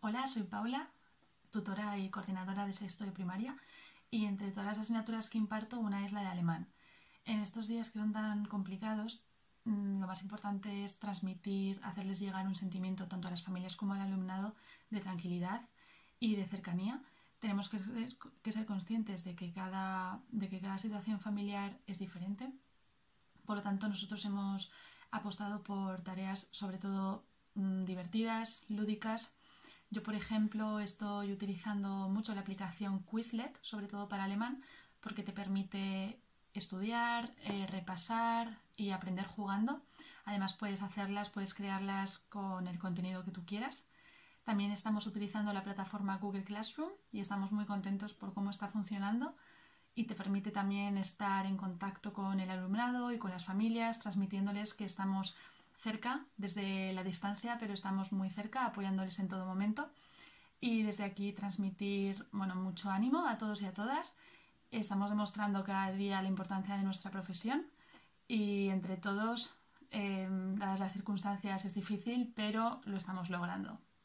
Hola, soy Paula, tutora y coordinadora de sexto de primaria, y entre todas las asignaturas que imparto, una es la de alemán. En estos días que son tan complicados, lo más importante es transmitir, hacerles llegar un sentimiento tanto a las familias como al alumnado de tranquilidad y de cercanía. Tenemos que ser conscientes de que cada situación familiar es diferente. Por lo tanto, nosotros hemos apostado por tareas sobre todo divertidas, lúdicas. Yo, por ejemplo, estoy utilizando mucho la aplicación Quizlet, sobre todo para alemán, porque te permite estudiar, repasar y aprender jugando. Además, puedes crearlas con el contenido que tú quieras. También estamos utilizando la plataforma Google Classroom y estamos muy contentos por cómo está funcionando, y te permite también estar en contacto con el alumnado y con las familias, transmitiéndoles que estamos cerca desde la distancia, pero estamos muy cerca, apoyándoles en todo momento. Y desde aquí transmitir mucho ánimo a todos y a todas. Estamos demostrando cada día la importancia de nuestra profesión y entre todos, dadas las circunstancias, es difícil, pero lo estamos logrando.